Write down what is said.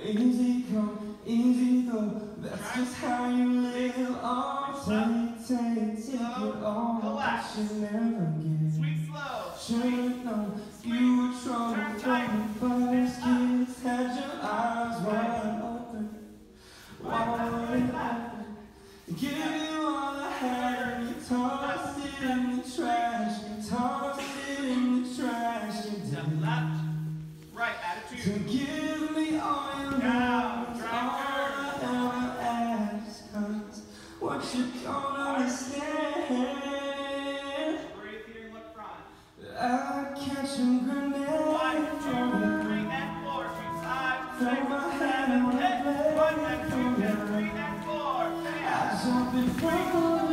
Easy come, easy go, that's just how you live. Oh, take it all, but you never get. Sweet slow. Should've known you were trouble from the first kiss. Had your eyes wide open, wide open. Give you all I had, and you tossed it in the trash. You tossed it in the trash. You did left, right, to attitude. give me all your love, all I ever ask. 'Cause what you don't understand, Breathe here and look front. I catch a grenade. 1, 2, 3, and 4. Sweep 5, 6, Throw my 7, hand on the 8. 1 and 2 blade. and 3 and 4. I jump in front of